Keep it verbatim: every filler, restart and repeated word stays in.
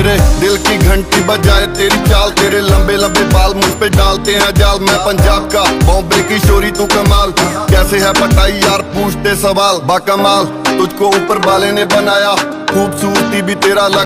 मेरे दिल की घंटी बजाए तेरी चाल, तेरे लंबे लंबे बाल मुझ पे डालते हैं जाल। मैं पंजाब का बॉम्बे की शोरी तू कमाल, कैसे है पटाई यार पूछते सवाल। बाकमाल तुझको ऊपर वाले ने बनाया, खूबसूरती भी तेरा लग